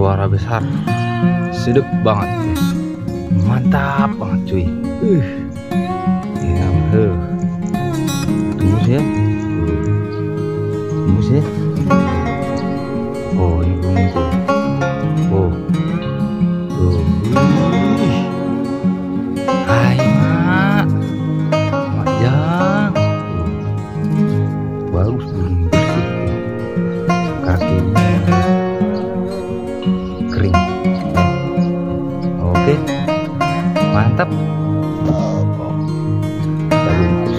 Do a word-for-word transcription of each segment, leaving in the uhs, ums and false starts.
bersuara besar, sedap banget ya. Mantap banget cuy. Uh, ya, uh. Tembus ya, tembus ya. Oh ini belum tuh. Oh, tuh. Ih. Hai mak, mak jang. Bagus belum bersih. Kakinya kering. Oke, mantap. Kita bungkus.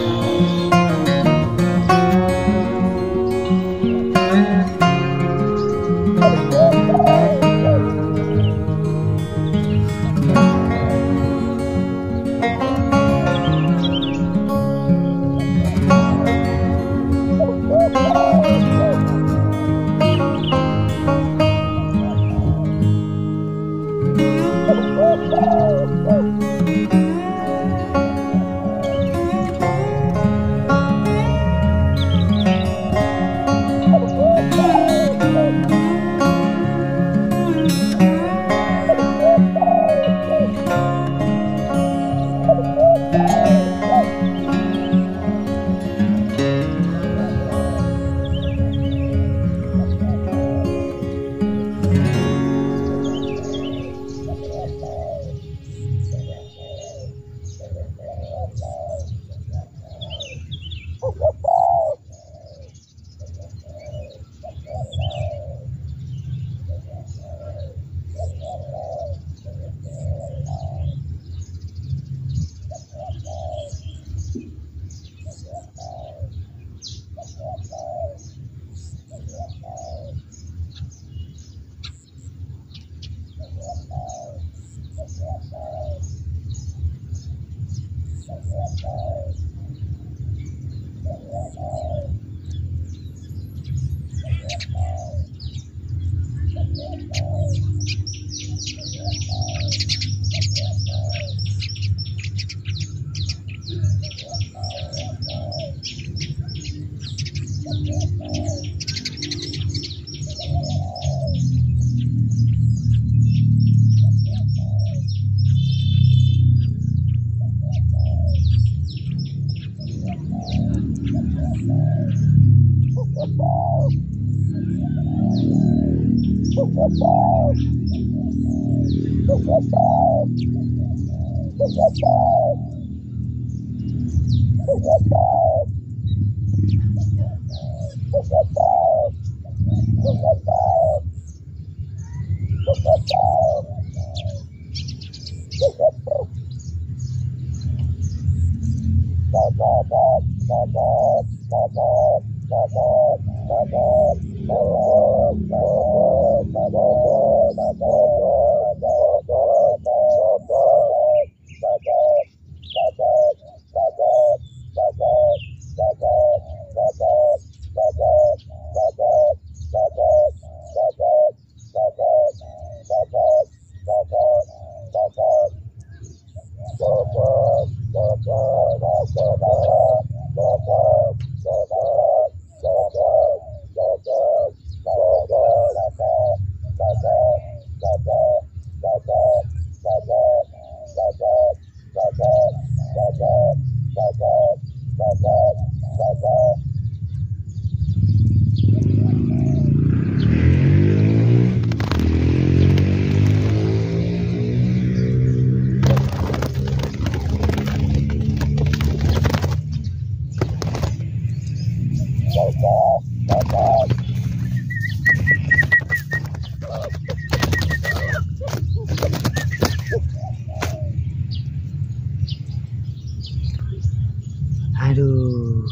Aduh,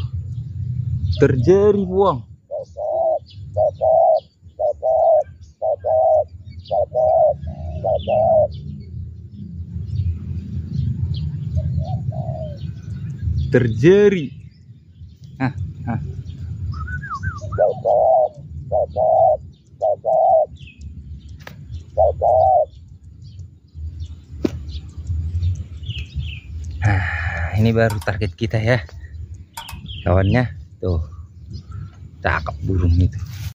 terjadi buang. Terjadi. Ah, ah. Nah, ini baru target kita ya. Kawannya tuh, cakep burung itu.